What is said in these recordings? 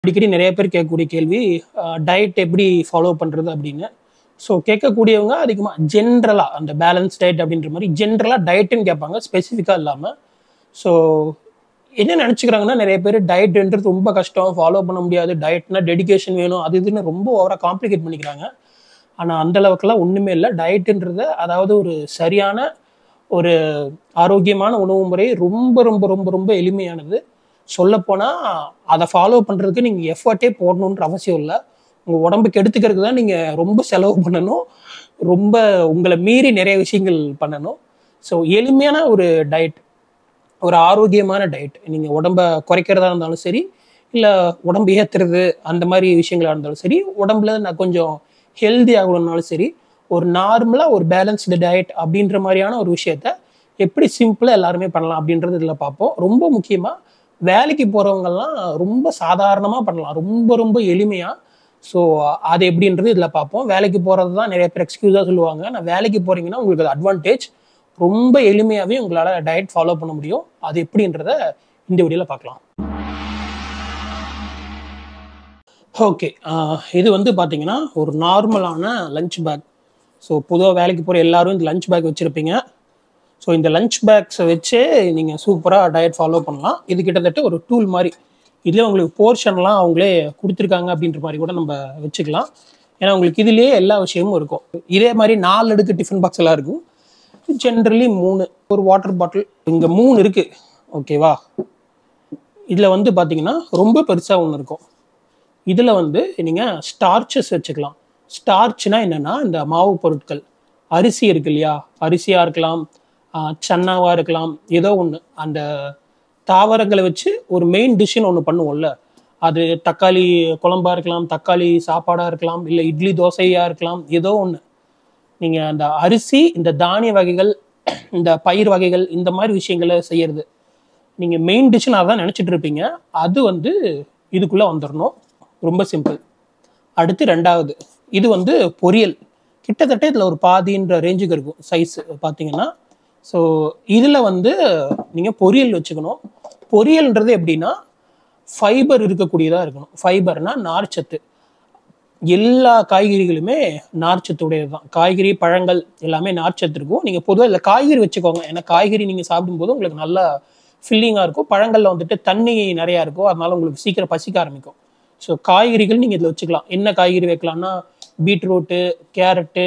அடிக்கடி நிறைய பேர் கேட்கக்கூடிய கேள்வி டயட் எப்படி ஃபாலோ பண்ணுறது அப்படின்னு. ஸோ கேட்கக்கூடியவங்க அதிகமாக ஜென்ரலாக அந்த பேலன்ஸ் டயட் அப்படின்ற மாதிரி ஜென்ரலாக டயட்டுன்னு கேட்பாங்க, ஸ்பெசிஃபிக்காக இல்லாமல். ஸோ என்ன நினச்சிக்கிறாங்கன்னா, நிறைய பேர் டயட்ன்றது ரொம்ப கஷ்டம், ஃபாலோ பண்ண முடியாது, டயட்னா டெடிகேஷன் வேணும், அது இதுன்னு ரொம்ப ஓவராக காம்ப்ளிகேட் பண்ணிக்கிறாங்க. ஆனால் அந்தளவுக்குலாம் ஒன்றுமே இல்லை. டயட்டுன்றது அதாவது ஒரு சரியான ஒரு ஆரோக்கியமான உணவு முறை, ரொம்ப ரொம்ப ரொம்ப ரொம்ப எளிமையானது. சொல்லப்போனால் அதை ஃபாலோ பண்ணுறதுக்கு நீங்கள் எஃபர்ட்டே போடணுன்ற அவசியம் இல்லை. உங்கள் உடம்புக்கு எடுத்துக்கிறதுக்கு தான் நீங்கள் ரொம்ப செலவு பண்ணணும், ரொம்ப உங்களை மீறி நிறைய விஷயங்கள் பண்ணணும். ஸோ எளிமையான ஒரு டயட், ஒரு ஆரோக்கியமான டயட். நீங்கள் உடம்பை குறைக்கிறதா இருந்தாலும் சரி, இல்லை உடம்பு ஏற்றுறது அந்த மாதிரி விஷயங்களாக இருந்தாலும் சரி, உடம்புல நான் கொஞ்சம் ஹெல்தி ஆகணும்னாலும் சரி, ஒரு நார்மலாக ஒரு பேலன்ஸ்டு டயட் அப்படின்ற மாதிரியான ஒரு விஷயத்த எப்படி சிம்பிளாக எல்லாருமே பண்ணலாம் அப்படின்றது இதில் பார்ப்போம். ரொம்ப முக்கியமாக வேலைக்கு போகிறவங்கெல்லாம் ரொம்ப சாதாரணமாக பண்ணலாம், ரொம்ப ரொம்ப எளிமையாக. ஸோ அது எப்படின்றது இதில் பார்ப்போம். வேலைக்கு போகிறது தான் நிறைய பேர் எக்ஸ்கியூஸாக சொல்லுவாங்க. நான் வேலைக்கு போகிறீங்கன்னா உங்களுக்கு அது அட்வான்டேஜ். ரொம்ப எளிமையாகவே உங்களால் டயட் ஃபாலோ பண்ண முடியும். அது எப்படின்றத இந்த வீடியோவில் பார்க்கலாம். ஓகே, இது பார்த்தீங்கன்னா ஒரு நார்மலான லஞ்ச் பேக். ஸோ பொதுவாக வேலைக்கு போகிற எல்லாரும் இந்த லஞ்ச் பேக் வச்சுருப்பீங்க. ஸோ இந்த லஞ்ச் பேக்ஸை வச்சே நீங்கள் சூப்பராக டயட் ஃபாலோ பண்ணலாம். இது கிட்டத்தட்ட ஒரு டூல் மாதிரி. இதில் உங்களுக்கு போர்ஷன்லாம் அவங்களே கொடுத்துருக்காங்க அப்படின்ற மாதிரி கூட நம்ம வச்சுக்கலாம். ஏன்னா உங்களுக்கு இதுலேயே எல்லா விஷயமும் இருக்கும். இதே மாதிரி 4 அடுக்கு டிஃபன் பாக்ஸ் எல்லாம் இருக்கும். ஜென்ரலி 3, ஒரு வாட்டர் பாட்டில், இங்கே 3 இருக்குது. ஓகேவா? இதில் பார்த்தீங்கன்னா ரொம்ப பெருசாக ஒன்று இருக்கும். இதில் நீங்கள் ஸ்டார்ச்சஸ் வச்சுக்கலாம். ஸ்டார்ச்னா என்னென்னா, இந்த மாவு பொருட்கள், அரிசி இருக்கு இல்லையா, அரிசியாக இருக்கலாம், சன்னாவாக இருக்கலாம், ஏதோ ஒன்று. அந்த தாவரங்களை வச்சு ஒரு மெயின் டிஷ்ஷுன்னு ஒன்று பண்ணுவோம்ல, அது தக்காளி குழம்பாக இருக்கலாம், தக்காளி சாப்பாடாக இருக்கலாம், இல்லை இட்லி தோசையாக இருக்கலாம், ஏதோ ஒன்று. நீங்கள் அந்த அரிசி, இந்த தானிய வகைகள், இந்த பயிர் வகைகள், இந்த மாதிரி விஷயங்களை செய்யறது நீங்கள் மெயின் டிஷ்ஷுன்னு அதான் நினச்சிட்டு இருப்பீங்க. அது இதுக்குள்ளே வந்துடணும். ரொம்ப சிம்பிள். அடுத்து 2வது, இது பொரியல். கிட்டத்தட்ட இதில் ஒரு பாதின்ற ரேஞ்சுக்கு இருக்கும் சைஸ் பார்த்தீங்கன்னா. ஸோ இதில் நீங்கள் பொரியல் வச்சுக்கணும். பொரியல்ன்றது எப்படின்னா, ஃபைபர் இருக்கக்கூடியதாக இருக்கணும். ஃபைபர்னா நார்ச்சத்து. எல்லா காய்கறிகளுமே நார்ச்சத்து உடையது தான். காய்கறி, பழங்கள் எல்லாமே நார்ச்சத்து இருக்கும். நீங்கள் பொதுவாக இதில் காய்கறி வச்சுக்கோங்க. ஏன்னா காய்கறி நீங்கள் சாப்பிடும்போது உங்களுக்கு நல்லா ஃபில்லிங்காக இருக்கும். பழங்களில் தண்ணி நிறையா இருக்கும், அதனால உங்களுக்கு சீக்கிரம் பசிக்க ஆரம்பிக்கும். ஸோ காய்கறிகள் நீங்கள் இதில் வச்சுக்கலாம். என்ன காய்கறி வைக்கலாம்னா, பீட்ரூட்டு, கேரட்டு,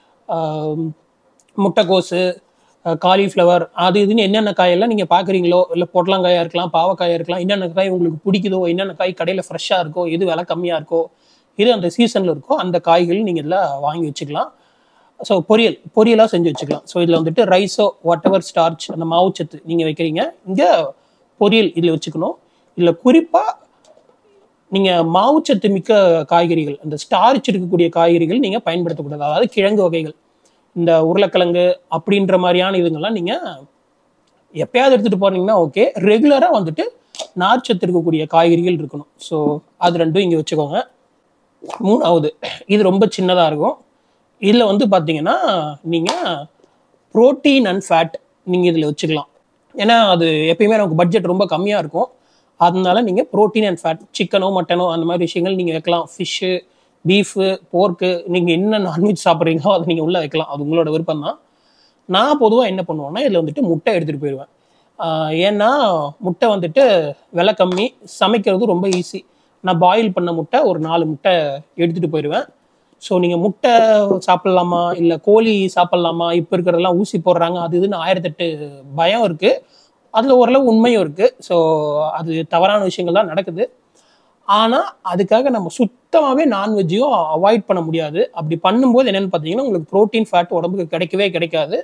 முட்டைக்கோசு, காலிஃப்ளவர், அது இதுன்னு என்னென்ன காயெல்லாம் நீங்கள் பார்க்குறீங்களோ, இல்லை பொடலங்காயாக இருக்கலாம், பாவக்காயாக இருக்கலாம், என்னென்ன காய் உங்களுக்கு பிடிக்குதோ, என்னென்ன காய் கடையில் ஃப்ரெஷ்ஷாக இருக்கோ, எது விலை கம்மியாக இருக்கோ, இது அந்த சீசனில் இருக்கோ, அந்த காய்கள் நீங்கள் இதில் வாங்கி வச்சுக்கலாம். ஸோ பொரியலாக செஞ்சு வச்சுக்கலாம். ஸோ இதில் ரைஸோ வாட் எவர் ஸ்டார்ச், அந்த மாவுச்சத்து நீங்கள் வைக்கிறீங்க, இங்கே பொரியல் இதில் வச்சுக்கணும். இதில் குறிப்பாக நீங்கள் மாவுச்சத்து மிக்க காய்கறிகள், அந்த ஸ்டார்ச் இருக்கக்கூடிய காய்கறிகள் நீங்கள் பயன்படுத்தக்கூடாது. அதாவது கிழங்கு வகைகள், இந்த உருளைக்கிழங்கு அப்படின்ற மாதிரியான இதுங்கெல்லாம் நீங்கள் எப்பயாவது எடுத்துகிட்டு போகிறீங்கன்னா ஓகே. ரெகுலராக நார்ச்சத்து இருக்கக்கூடிய காய்கறிகள் இருக்கணும். ஸோ அது 2 இங்கே வச்சுக்கோங்க. 3வது, இது ரொம்ப சின்னதாக இருக்கும். இதில் பார்த்தீங்கன்னா நீங்கள் ப்ரோட்டீன் அண்ட் ஃபேட் நீங்கள் இதில் வச்சுக்கலாம். ஏன்னா அது எப்பயுமே நமக்கு பட்ஜெட் ரொம்ப கம்மியாக இருக்கும். அதனால நீங்கள் ப்ரோட்டீன் அண்ட் ஃபேட், சிக்கனோ மட்டனோ அந்த மாதிரி விஷயங்கள் நீங்கள் வைக்கலாம். ஃபிஷ்ஷு, பீஃபு, போர்க்கு, நீங்கள் என்ன நான்வெஜ் சாப்பிட்றீங்களோ அதை நீங்கள் உள்ளே வைக்கலாம். அது உங்களோட விருப்பம் தான். நான் பொதுவாக என்ன பண்ணுவேன்னா, இதில் முட்டை எடுத்துகிட்டு போயிடுவேன். ஏன்னா முட்டை விலை கம்மி, சமைக்கிறது ரொம்ப ஈஸி. நான் பாயில் பண்ண முட்டை ஒரு 4 முட்டை எடுத்துகிட்டு போயிடுவேன். ஸோ நீங்கள் முட்டை சாப்பிட்லாமா, இல்லை கோழி சாப்பிட்லாமா, இப்போ இருக்கிறதெல்லாம் ஊசி போடுறாங்க, அது இதுன்னு 1008 பயம் இருக்குது. அதில் ஓரளவு உண்மையும் இருக்குது. ஸோ அது தவறான விஷயங்கள் தான் நடக்குது. ஆனால் அதுக்காக நம்ம சுத்தமாகவே நான்வெஜ்ஜையும் அவாய்ட் பண்ண முடியாது. அப்படி பண்ணும்போது என்னென்னு பார்த்தீங்கன்னா, உங்களுக்கு ப்ரோட்டீன் ஃபேட் உடம்புக்கு கிடைக்கவே கிடைக்காது.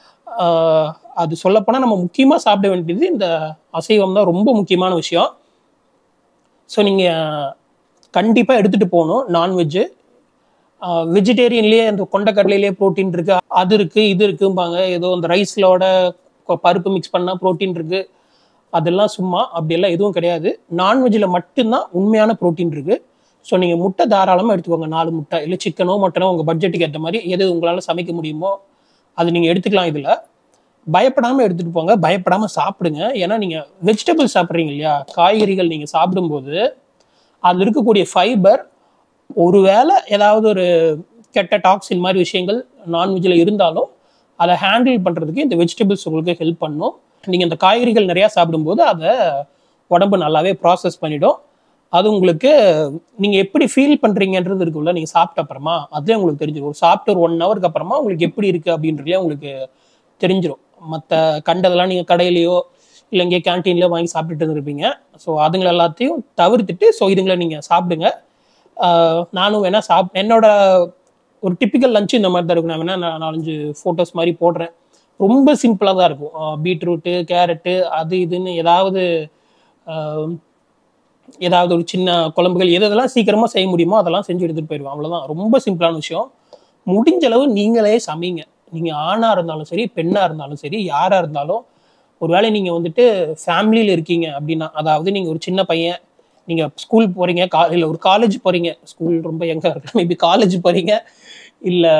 அது சொல்லப்போனால் நம்ம முக்கியமாக சாப்பிட வேண்டியது இந்த அசைவம் தான், ரொம்ப முக்கியமான விஷயம். ஸோ நீங்கள் கண்டிப்பாக எடுத்துகிட்டு போகணும் நான்வெஜ்ஜு. வெஜிடேரியன்லேயே இந்த கொண்டைக்கடலையிலேயே ப்ரோட்டீன் இருக்குது, அது இருக்குது, இது இருக்கும்பாங்க. ஏதோ அந்த ரைஸ்லோட பருப்பு மிக்ஸ் பண்ணால் ப்ரோட்டீன் இருக்குது, அதெல்லாம் சும்மா. அப்படியெல்லாம் எதுவும் கிடையாது. நான்வெஜ்ஜில் மட்டும்தான் உண்மையான ப்ரோட்டீன் இருக்குது. ஸோ நீங்கள் முட்டை தாராளமாக எடுத்துக்கோங்க. 4 முட்டை, இல்லை சிக்கனோ மட்டனோ உங்கள் பட்ஜெட்டுக்கு ஏற்ற மாதிரி எது உங்களால் சமைக்க முடியுமோ அது நீங்கள் எடுத்துக்கலாம். இதில் பயப்படாமல் எடுத்துகிட்டு போங்க, பயப்படாமல் சாப்பிடுங்க. ஏன்னா நீங்கள் வெஜிடபிள் சாப்பிட்றீங்க இல்லையா, காய்கறிகள் நீங்கள் சாப்பிடும்போது அதில் இருக்கக்கூடிய ஃபைபர் ஒருவேளை ஏதாவது ஒரு கெட்ட டாக்ஸின் மாதிரி விஷயங்கள் நான்வெஜ்ஜில் இருந்தாலும் அதை ஹேண்டில் பண்ணுறதுக்கு இந்த வெஜிடபிள்ஸ் உங்களுக்கு ஹெல்ப் பண்ணும். நீங்கள் இந்த காய்கறிகள் நிறையா சாப்பிடும்போது அதை உடம்பு நல்லாவே ப்ராசஸ் பண்ணிடும். அது உங்களுக்கு நீங்கள் எப்படி ஃபீல் பண்ணுறீங்கன்றது இருக்குல்ல, நீங்கள் சாப்பிட்ட அப்புறமா அதே உங்களுக்கு தெரிஞ்சிடும். ஒரு சாப்பிட்டு ஒரு 1 ஹவருக்கு அப்புறமா உங்களுக்கு எப்படி இருக்குது அப்படின்றதுலேயே உங்களுக்கு தெரிஞ்சிடும். மற்ற கண்டதெல்லாம் நீங்கள் கடையிலையோ இல்லை இங்கே கேன்டீன்லையோ வாங்கி சாப்பிட்டுட்டு இருந்திருப்பீங்க. ஸோ அதுங்களை எல்லாத்தையும் தவிர்த்துட்டு இதுங்களை நீங்கள் சாப்பிடுங்க. நானும் வேணா என்னோட ஒரு டிப்பிக்கல் லஞ்சு இந்த மாதிரி தான் இருக்கும். நான் வேணா 4-5 ஃபோட்டோஸ் மாதிரி போடுறேன். ரொம்ப சிம்பிளாக தான் இருக்கும். பீட்ரூட்டு, கேரட்டு, அது இதுன்னு ஏதாவது ஒரு சின்ன குழம்புகள் எதெல்லாம் சீக்கிரமாக செய்ய முடியுமோ அதெல்லாம் செஞ்சு எடுத்துகிட்டு போயிடுவேன். அவ்வளோதான், ரொம்ப சிம்பிளான விஷயம். முடிஞ்ச அளவு நீங்களே சமைங்க. நீங்கள் ஆணாக இருந்தாலும் சரி, பெண்ணாக இருந்தாலும் சரி, யாராக இருந்தாலும். ஒரு வேளை நீங்கள் வந்துட்டு ஃபேமிலியில் இருக்கீங்க அப்படின்னா, அதாவது நீங்கள் ஒரு சின்ன பையன், நீங்கள் ஸ்கூல் போகிறீங்க, இல்லை ஒரு காலேஜ் போகிறீங்க, ஸ்கூல் ரொம்ப எங்கே இருக்கு, மேபி காலேஜ் போகிறீங்க, இல்லை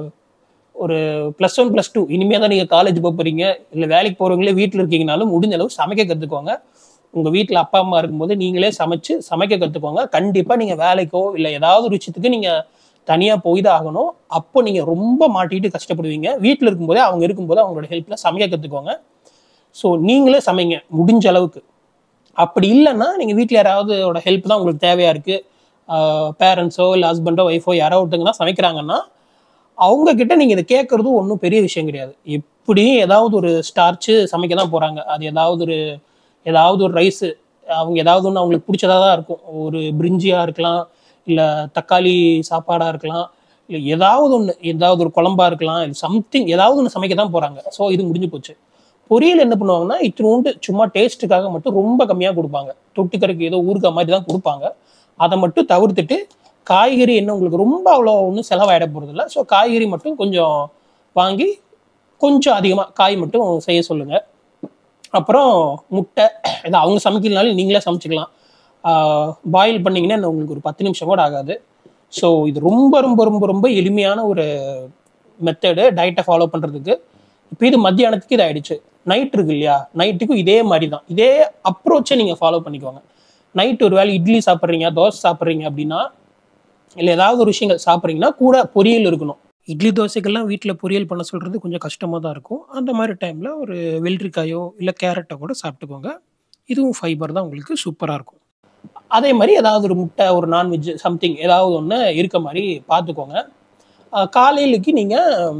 ஒரு +1 +2 இனிமேல் தான் நீங்கள் காலேஜ் போகிறீங்க, இல்லை வேலைக்கு போகிறவங்களே வீட்டில் இருக்கீங்கனாலும் முடிஞ்ச அளவு சமைக்க கற்றுக்கோங்க. உங்கள் வீட்டில் அப்பா அம்மா இருக்கும்போது நீங்களே சமைக்க கற்றுக்கோங்க. கண்டிப்பாக நீங்கள் வேலைக்கோ இல்லை ஏதாவது ஒரு விஷயத்துக்கு நீங்கள் தனியாக போய் தான் ஆகணும். அப்போ நீங்கள் ரொம்ப மாட்டிட்டு கஷ்டப்படுவீங்க. வீட்டில் இருக்கும்போதே அவங்க இருக்கும்போது அவங்களோட ஹெல்ப்பில் சமைக்க கற்றுக்கோங்க. ஸோ நீங்களே சமைங்க முடிஞ்ச அளவுக்கு. அப்படி இல்லைன்னா நீங்கள் வீட்டில் யாராவதோட ஹெல்ப் தான் உங்களுக்கு தேவையாக இருக்குது. பேரண்ட்ஸோ இல்லை ஹஸ்பண்டோ ஒய்ஃபோ யாரோ ஒருத்தங்க தான் சமைக்கிறாங்கன்னா அவங்கக்கிட்ட நீங்கள் இதை கேட்குறதும் ஒன்றும் பெரிய விஷயம் கிடையாது. எப்படியும் ஏதாவது ஒரு ஸ்டார்ச்சு சமைக்க தான் போகிறாங்க. அது ஏதாவது ஒரு ரைஸு, அவங்க ஏதாவது ஒன்று அவங்களுக்கு பிடிச்சதாக தான் இருக்கும். ஒரு பிரிஞ்சியாக இருக்கலாம், இல்லை தக்காளி சாப்பாடாக இருக்கலாம், இல்லை ஏதாவது ஒரு குழம்பா இருக்கலாம், இல்லை சம்திங் ஏதாவது ஒன்று சமைக்க தான் போகிறாங்க. ஸோ இது முடிஞ்சு போச்சு. பொரியல் என்ன பண்ணுவாங்கன்னா இத்தினோண்டு சும்மா டேஸ்ட்டுக்காக மட்டும் ரொம்ப கம்மியாக கொடுப்பாங்க. தொட்டுக்கரைக்கு ஏதோ ஊறுகாய் மாதிரி தான் கொடுப்பாங்க. அதை மட்டும் தவிர்த்துட்டு காய்கறி என்ன உங்களுக்கு ரொம்ப அவ்வளோ ஒன்றும் செலவாயிட போகிறதில்ல. ஸோ காய்கறி மட்டும் கொஞ்சம் வாங்கி கொஞ்சம் அதிகமாக காய் மட்டும் செய்ய சொல்லுங்கள். அப்புறம் முட்டை, இதை அவங்க சமைக்கலனாலும் நீங்களே சமைச்சிக்கலாம். பாயில் பண்ணிங்கன்னா என்ன உங்களுக்கு ஒரு 10 நிமிஷம் கூட ஆகாது. ஸோ இது ரொம்ப ரொம்ப ரொம்ப ரொம்ப எளிமையான ஒரு மெத்தடு டயட்டை ஃபாலோ பண்ணுறதுக்கு. இப்போ இது மத்தியானத்துக்கு இது ஆயிடுச்சு. நைட் இருக்கு இல்லையா, நைட்டுக்கும் இதே மாதிரி தான், இதே அப்ரோச்சை நீங்கள் ஃபாலோ பண்ணிக்கோங்க. நைட்டு ஒரு வேளை இட்லி சாப்பிட்றீங்க, தோசை சாப்பிட்றீங்க அப்படின்னா, இல்லை ஏதாவது ஒரு விஷயங்கள் சாப்பிட்றீங்கன்னா கூட பொரியல் இருக்கணும். இட்லி தோசைக்கெல்லாம் வீட்டில் பொரியல் பண்ண சொல்கிறது கொஞ்சம் கஷ்டமாக தான் இருக்கும். அந்த மாதிரி டைமில் ஒரு வெள்ளரிக்காயோ இல்லை கேரட்டோ கூட சாப்பிட்டுக்கோங்க. இதுவும் ஃபைபர் தான், உங்களுக்கு சூப்பராக இருக்கும். அதே மாதிரி ஏதாவது ஒரு முட்டை, ஒரு நான்வெஜ் சம்திங் ஏதாவது ஒன்று இருக்க மாதிரி பார்த்துக்கோங்க. காலையிலுக்கு நீங்கள்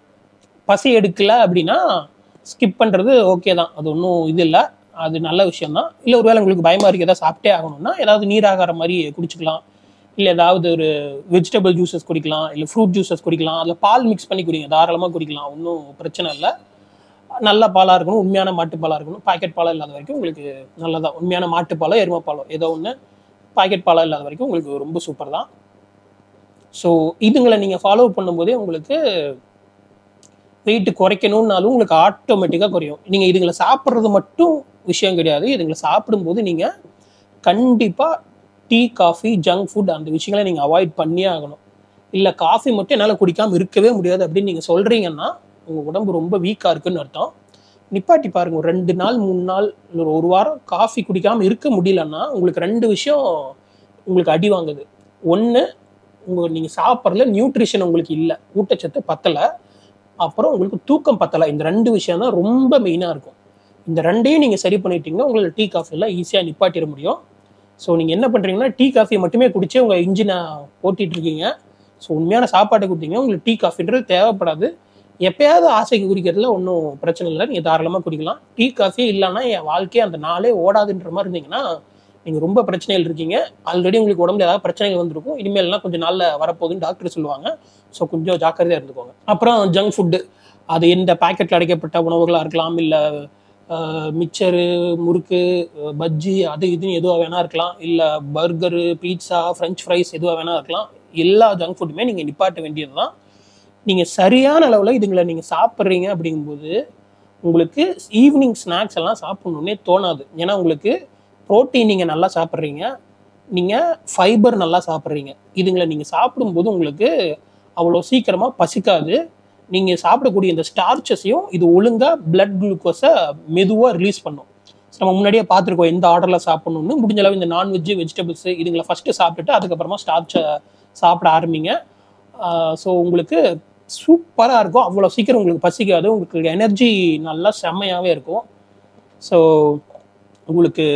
பசி எடுக்கலை அப்படின்னா ஸ்கிப் பண்ணுறது ஓகே தான், அது ஒன்றும் இது இல்லை, அது நல்ல விஷயம்தான். இல்லை ஒரு வேளை உங்களுக்கு பயமாக இருக்குது எதாவது சாப்பிட்டே ஆகணும்னா ஏதாவது நீராகாரம் மாதிரி குடிச்சிக்கலாம், இல்லை ஏதாவது ஒரு வெஜிடபிள் ஜூஸஸ் குடிக்கலாம், இல்லை ஃப்ரூட் ஜூஸஸ் குடிக்கலாம், அதில் பால் மிக்ஸ் பண்ணி குடிங்க, தாராளமாக குடிக்கலாம், ஒன்றும் பிரச்சனை இல்லை. நல்ல பாலாக இருக்கணும், உண்மையான மாட்டுப்பாலாக இருக்கணும். பாக்கெட் பாலாக இல்லாத வரைக்கும் உங்களுக்கு நல்லதான். உண்மையான மாட்டுப்பாலோ எருமைப்பாலோ ஏதோ ஒன்று, பாக்கெட் பாலாக இல்லாத வரைக்கும் உங்களுக்கு ரொம்ப சூப்பர் தான். ஸோ இதுங்களை நீங்கள் ஃபாலோ பண்ணும்போதே உங்களுக்கு வெயிட் குறைக்கணும்னாலும் உங்களுக்கு ஆட்டோமேட்டிக்காக குறையும். நீங்கள் இதுங்களை சாப்பிட்றது மட்டும் விஷயம் கிடையாது. இதுங்களை சாப்பிடும்போது நீங்கள் கண்டிப்பாக டீ, காஃபி, ஜங்க் ஃபுட் அந்த விஷயங்களை நீங்கள் அவாய்ட் பண்ணியே ஆகணும். இல்லை காஃபி மட்டும் என்னால் குடிக்காமல் இருக்கவே முடியாது அப்படின்னு நீங்கள் சொல்கிறீங்கன்னா உங்கள் உடம்பு ரொம்ப வீக்காக இருக்குன்னு அர்த்தம். நிப்பாட்டி பாருங்கள், ஒரு 2 நாள் 3 நாள் இல்லை ஒரு வாரம் காஃபி குடிக்காமல் இருக்க முடியலன்னா உங்களுக்கு 2 விஷயம் உங்களுக்கு அடி வாங்குது. ஒன்று, நீங்கள் சாப்பிட்றதுல நியூட்ரிஷன் உங்களுக்கு இல்லை, ஊட்டச்சத்து பத்தலை. அப்புறம் உங்களுக்கு தூக்கம் பத்தலை. இந்த 2 விஷயம் தான் ரொம்ப மெயினாக இருக்கும். இந்த 2ஐயும் நீங்கள் சரி பண்ணிட்டீங்கன்னா உங்களை டீ காஃபிலாம் ஈஸியாக நிப்பாட்டிட முடியும். ஸோ நீங்கள் என்ன பண்ணுறீங்கன்னா டீ காஃபி மட்டுமே குடிச்சு உங்கள் இன்ஜினை ஓட்டிகிட்டு இருக்கீங்க. ஸோ உண்மையான சாப்பாட்டை கொடுத்தீங்கன்னா உங்களுக்கு டீ காஃபின்றது தேவைப்படாது. எப்பயாவது ஆசைக்கு குடிக்கிறதுல ஒன்றும் பிரச்சனை இல்லை, நீங்கள் தாராளமாக குடிக்கலாம். டீ காஃபியே இல்லைன்னா என் வாழ்க்கையே அந்த நாளே ஓடாதுன்ற மாதிரி இருந்தீங்கன்னா நீங்கள் ரொம்ப பிரச்சனைகள் இருக்கீங்க. ஆல்ரெடி உங்களுக்கு உடம்புல ஏதாவது பிரச்சனைகள் வந்திருக்கும், இனிமேல்லாம் கொஞ்சம் நாளில் வரப்போகுதுன்னு டாக்டர் சொல்லுவாங்க. ஸோ கொஞ்சம் ஜாக்கிரதையாக இருந்துக்கோங்க. அப்புறம் ஜங்க் ஃபுட்டு, அது எந்த பேக்கெட்டில் அடைக்கப்பட்ட உணவுகளாக இருக்கலாம், இல்லை மிக்சரு, முறுக்கு, பஜ்ஜி, அது இதுன்னு எதுவாக வேணா இருக்கலாம், இல்லை பர்கரு, பீட்சா, ஃப்ரெஞ்ச் ஃப்ரைஸ் எதுவாக வேணா இருக்கலாம். எல்லா ஜங்க் ஃபுட்டுமே நீங்கள் நிப்பாட்ட வேண்டியது தான். நீங்கள் சரியான அளவில் இதுங்களை நீங்கள் சாப்பிட்றீங்க அப்படிங்கும்போது உங்களுக்கு ஈவினிங் ஸ்நாக்ஸ் எல்லாம் சாப்பிட்ணுன்னே தோணாது. ஏன்னா உங்களுக்கு ப்ரோட்டீன் நீங்கள் நல்லா சாப்பிட்றீங்க, நீங்கள் ஃபைபர் நல்லா சாப்பிட்றீங்க. இதுங்களை நீங்கள் சாப்பிடும்போது உங்களுக்கு அவ்வளோ சீக்கிரமாக பசிக்காது. நீங்கள் சாப்பிடக்கூடிய இந்த ஸ்டார்ச்சஸையும் இது ஒழுங்காக பிளட் குளுக்கோஸை மெதுவாக ரிலீஸ் பண்ணும். நம்ம முன்னாடியே பார்த்துருக்கோம் எந்த ஆர்டரில் சாப்பிடணும்னு. முடிஞ்ச அளவு இந்த நான்வெஜ் வெஜிடபிள்ஸ் இதுங்களை ஃபஸ்ட்டு சாப்பிட்டுட்டு அதுக்கப்புறமா ஸ்டார்ச்சை சாப்பிட ஆரம்பிங்க. ஸோ உங்களுக்கு சூப்பராக இருக்கும். அவ்வளோ சீக்கிரம் உங்களுக்கு பசிக்காது. உங்களுக்கு எனர்ஜி நல்லா செம்மையாகவே இருக்கும். ஸோ உங்களுக்கு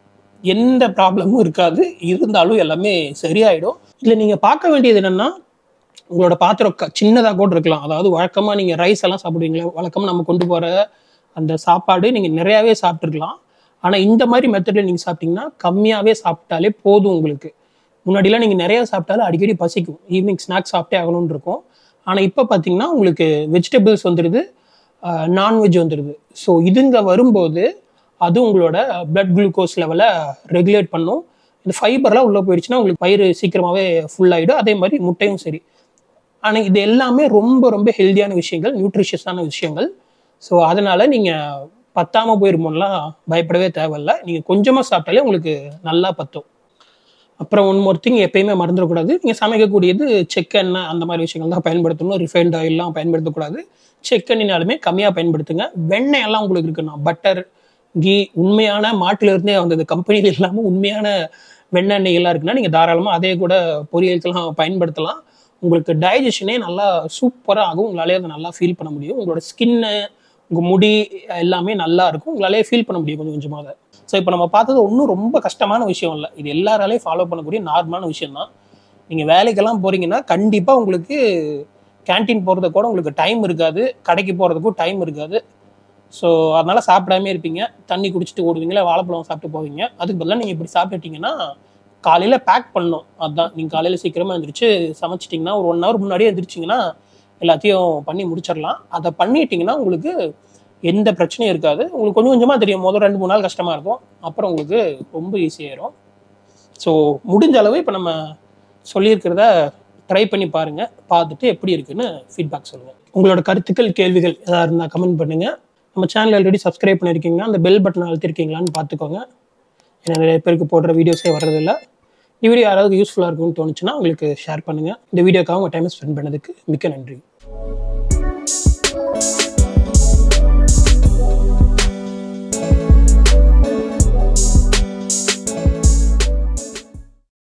எந்த ப்ராப்ளமும் இருக்காது. இருந்தாலும் எல்லாமே சரியாயிடும். இதில் நீங்கள் பார்க்க வேண்டியது என்னென்னா, உங்களோட பாத்திரம் சின்னதாக கூட இருக்கலாம். அதாவது வழக்கமாக நீங்கள் ரைஸ் எல்லாம் சாப்பிடுவீங்களா, வழக்கமாக நம்ம கொண்டு போகிற அந்த சாப்பாடு நீங்கள் நிறையாவே சாப்பிட்ருக்கலாம். ஆனால் இந்த மாதிரி மெத்தடில் நீங்கள் சாப்பிட்டீங்கன்னா கம்மியாகவே சாப்பிட்டாலே போதும் உங்களுக்கு. முன்னாடிலாம் நீங்கள் நிறையா சாப்பிட்டாலும் அடிக்கடி பசிக்கும். ஈவினிங் ஸ்நாக்ஸ் சாப்பிட்டே ஆகணும்னு இருக்கும். ஆனால் இப்போ பார்த்தீங்கன்னா உங்களுக்கு வெஜிடபிள்ஸ் வந்துடுது, நான்வெஜ் வந்துடுது. ஸோ இதுங்க வரும்போது அது உங்களோட பிளட் குளுக்கோஸ் லெவலை ரெகுலேட் பண்ணும். இந்த ஃபைபர்லாம் உள்ளே போயிடுச்சுன்னா உங்களுக்கு வயிறு சீக்கிரமாகவே ஃபுல் ஆகிடும். அதே மாதிரி முட்டையும் சரி. ஆனால் இது எல்லாமே ரொம்ப ரொம்ப ஹெல்த்தியான விஷயங்கள், நியூட்ரிஷியஸான விஷயங்கள். ஸோ அதனால் நீங்கள் பத்தாமல் போயிருமோலாம் பயப்படவே தேவையில்லை. நீங்கள் கொஞ்சமாக சாப்பிட்டாலே உங்களுக்கு நல்லா பத்தும். அப்புறம் ஒன் மோர் திங், எப்பயுமே மறந்துடக்கூடாது, நீங்கள் சமைக்கக்கூடியது செக்கெண்ணெய் அந்த மாதிரி விஷயங்கள் தான் பயன்படுத்தணும். ரிஃபைண்ட் ஆயிலெலாம் பயன்படுத்தக்கூடாது. செக்கெண்ணெய்னாலுமே கம்மியாக பயன்படுத்துங்க. வெண்ணெய் எல்லாம் உங்களுக்கு இருக்குன்னா பட்டர், கீ, உண்மையான மாட்டிலிருந்தே வந்தது, கம்பெனியில் இல்லாமல் உண்மையான வெண்ணெய்லாம் இருக்குன்னா நீங்கள் தாராளமாக அதே கூட பொரியலுக்கெல்லாம் பயன்படுத்தலாம். உங்களுக்கு டைஜஷனே நல்லா சூப்பராக ஆகும். உங்களாலே அதை நல்லா ஃபீல் பண்ண முடியும். உங்களோட ஸ்கின்னு, உங்கள் முடி எல்லாமே நல்லா இருக்கும். உங்களாலே ஃபீல் பண்ண முடியும் கொஞ்சம் கொஞ்சமாக அதை. ஸோ இப்போ நம்ம பார்த்தது ஒன்றும் ரொம்ப கஷ்டமான விஷயம் இல்லை. இது எல்லாராலையும் ஃபாலோ பண்ணக்கூடிய நார்மலான விஷயம் தான். நீங்கள் வேலைக்கெல்லாம் போகிறீங்கன்னா கண்டிப்பாக உங்களுக்கு கேன்டீன் போகிறதுக்கு கூட உங்களுக்கு டைம் இருக்காது, கடைக்கு போகிறதுக்கும் டைம் இருக்காது. ஸோ அதனால் சாப்பிடாமே இருப்பீங்க, தண்ணி குடிச்சிட்டு ஓடுவீங்களா, வாழைப்பழம் சாப்பிட்டு போவீங்க. அதுக்கு பதிலாக நீங்கள் இப்படி சாப்பிட்டுட்டிங்கன்னா காலையில் பேக் பண்ணணும். அதுதான், நீங்கள் காலையில் சீக்கிரமாக எழுந்திரிச்சு சமைச்சிட்டிங்கன்னா ஒரு 1 ஹவர் முன்னாடியே எழுந்திரிச்சிங்கன்னா எல்லாத்தையும் பண்ணி முடிச்சிடலாம். அதை பண்ணிட்டீங்கன்னா உங்களுக்கு எந்த பிரச்சனையும் இருக்காது. உங்களுக்கு கொஞ்சம் கொஞ்சமாக தெரியும். முதல் 2-3 நாள் கஷ்டமாக இருக்கும், அப்புறம் உங்களுக்கு ரொம்ப ஈஸியாயிரும். ஸோ முடிஞ்ச அளவு இப்போ நம்ம சொல்லியிருக்கிறத ட்ரை பண்ணி பாருங்கள். பார்த்துட்டு எப்படி இருக்குன்னு ஃபீட்பேக் சொல்லுங்கள். உங்களோட கருத்துக்கள், கேள்விகள் எதாவது இருந்தால் கமெண்ட் பண்ணுங்கள். நம்ம சேனல் ஆல்ரெடி சப்ஸ்கிரைப் பண்ணியிருக்கீங்கன்னா அந்த பெல் பட்டன் அழுத்திருக்கீங்களான்னு பார்த்துக்கோங்க. ஏன்னா நிறைய பேருக்கு போடுற வீடியோஸே வர்றதில்லை. இந்த வீடியோ யாராவது யூஸ்ஃபுல்லாக இருக்கும்னு தோணுச்சுன்னா உங்களுக்கு ஷேர் பண்ணுங்கள். இந்த வீடியோக்காக உங்கள் டைமை ஸ்பெண்ட் பண்ணதுக்கு மிக்க நன்றி.